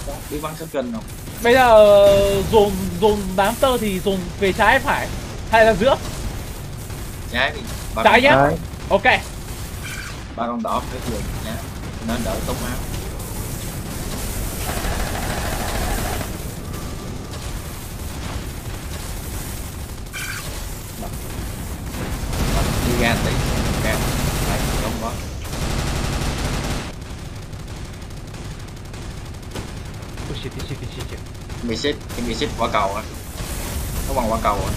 Biết bắn shotgun không? Bây giờ dồn đám tơ thì dồn về trái hay phải? Hay là giữa? Trái đi. Trái nhá. Ok. Ba con đỏ phải dùng nhá. Nên đỡ tốn máu. Đi ra tí. Ra. Đây, không có. Shit. Bị ship quả cầu á. Nó bằng quả cầu á.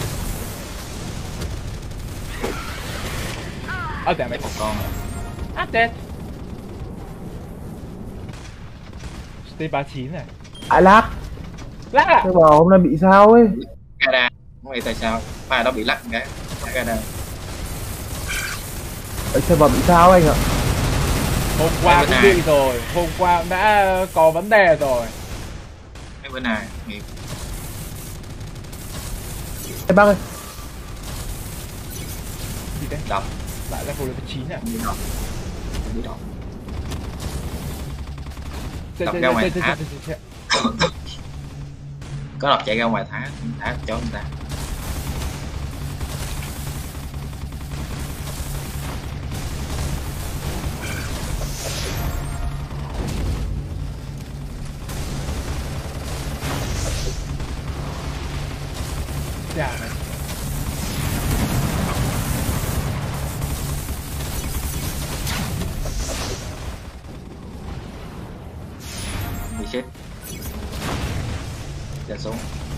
Damn it. Một con rồi. I'm dead. Stay 39 này. Lag à? Tôi bảo hôm nay bị sao ấy. Canada. Không hiểu tại sao. Mà nó bị lắc cái. Canada. Server bị sao anh ạ? Hôm qua cũng bị rồi. Hôm qua đã có vấn đề rồi. Cái bên này. Ê bác ơi. Gì đấy? Đọc. Lại level 9 à? Đi đọc. Đi đọc. Đọc ra ngoài thả. Có đọc chạy ra ngoài thả cho người ta. Dạ này. Bị chết. Trở xuống.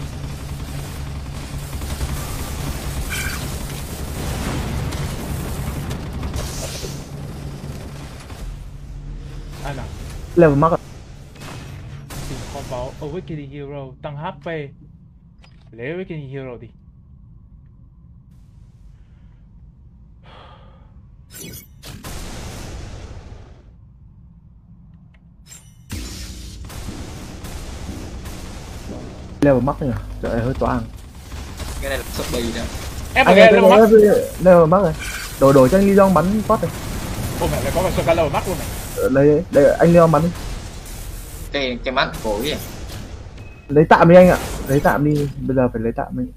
Ai nào? Level mắc à? Tìm kho báu Awakening Hero tăng HP. Lấy Awakening Hero đi. Level mắc nhỉ? Trời ơi hơi toang. Cái này là sub đi đó. Em phải nghe level mắc. Level mắc rồi. Đổi cho anh Leon bắn pot này. Ôi mẹ lại có phải shotgun level mắc luôn này. Đây anh Leon bắn đi. Cái mắt phổi à. Lấy tạm đi anh ạ. Lấy tạm đi. Bây giờ phải lấy tạm đi.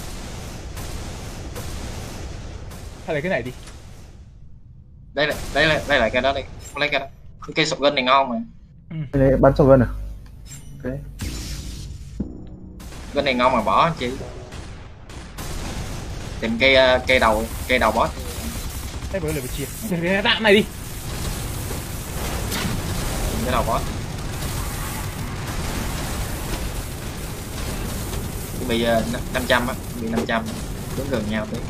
Hay lấy cái này đi. Đây là cái đó đi. Không lấy cái đó. Cái shotgun này ngon mà. Lấy bắn shotgun à? Ok. Cái này ngon mà bỏ chị. Tìm cây đầu boss. Đây mới level 9. Cái đạn này đi. Cái đầu boss. Bây giờ 500 á, bị 500 đứng gần nhau tí.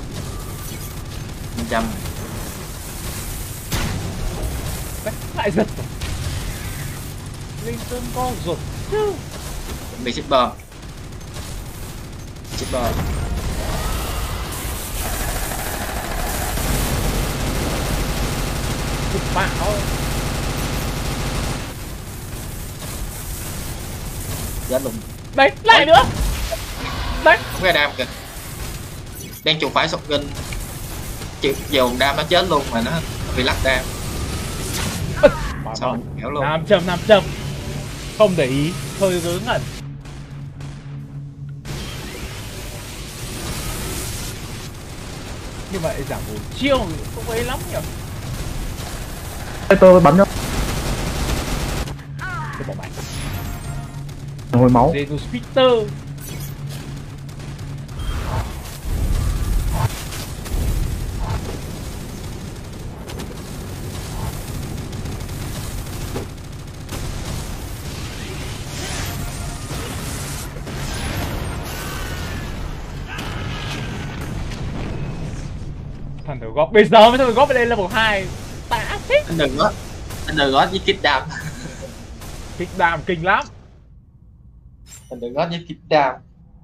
500. Lại giật. Linh tương có giật chứ. Bị shipper. Bão. Chết luôn. Đấy, lại nữa. Đấy. Không cái đam kìa. Đang chuột phải shotgun. Chịu dồn đam nó chết luôn mà nó bị lắc đam. Xong kéo luôn. 500. Không để ý, thôi vớ ngẩn. Như vậy giảm 1 chiêu không ấy lắm nhỉ. Tôi bắn nhá. Tôi bỏ mày. Hồi máu. Zeno Spitter. Thằng tử góp bây giờ mới thằng góp ở đây level 2. Tả thích. Anh đừng gót với kit đam. Kích đam kinh lắm. Anh đừng gót với kit đam.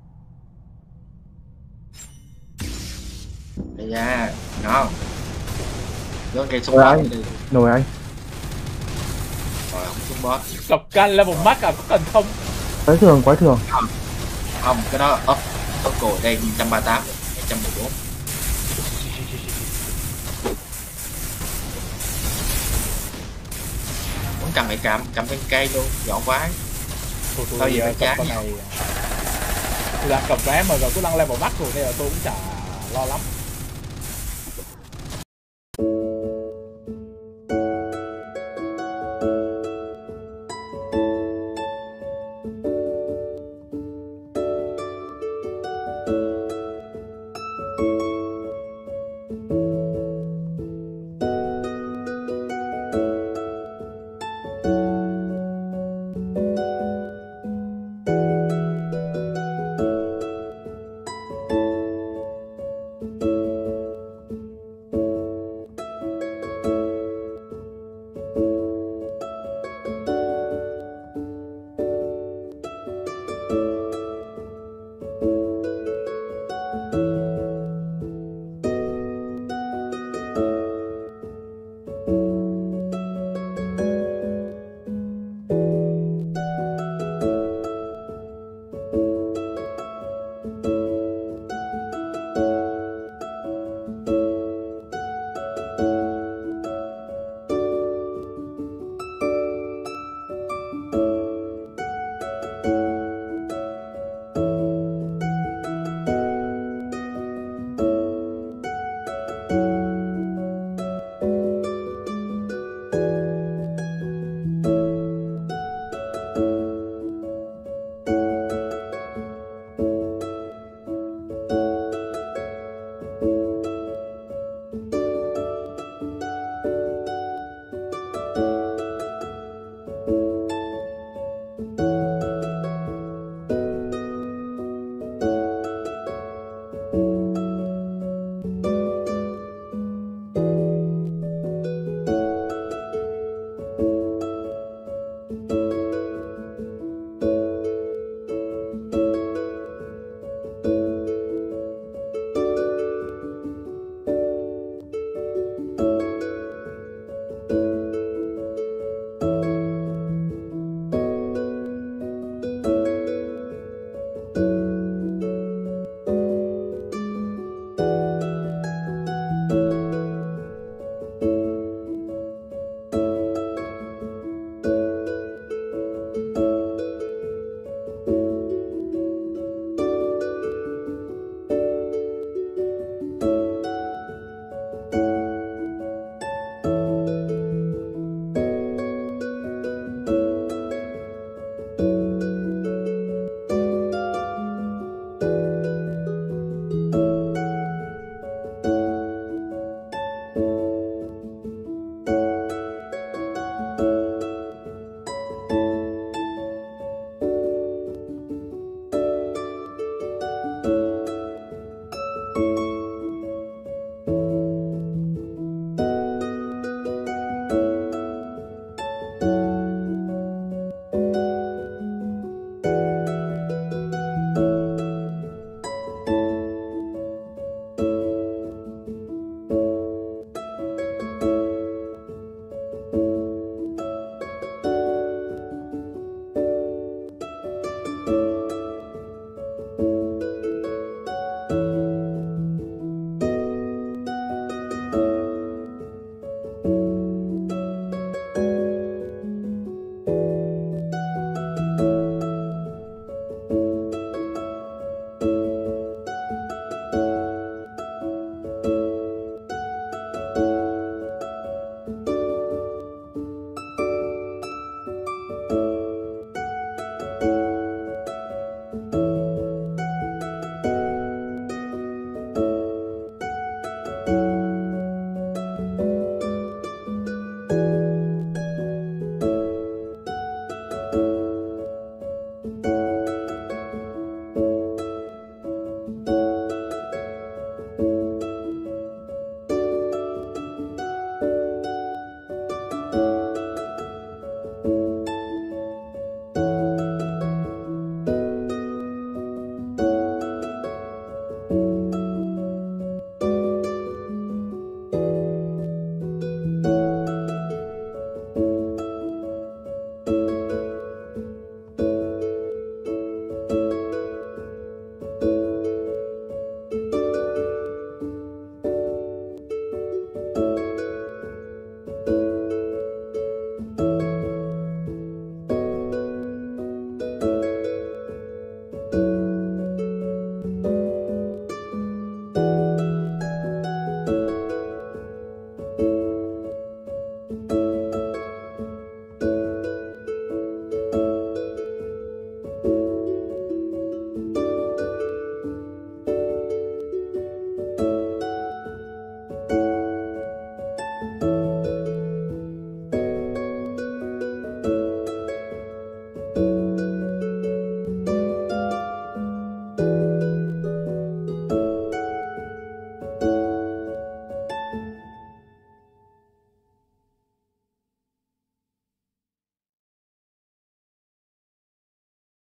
Đây da, ngon. Vô cây súng boss đi. Nổi anh. Rồi không súng boss. Độc can level max à, có cần không? Quái thường. Không, cái đó up cổ đây 138, 114. Muốn cầm cái cây luôn, dọn quái. Tôi Thôi gì phải cầm chán con nhau. này. Tôi đang cầm vé mà rồi tôi đang level max rồi nên là tôi cũng chả lo lắm.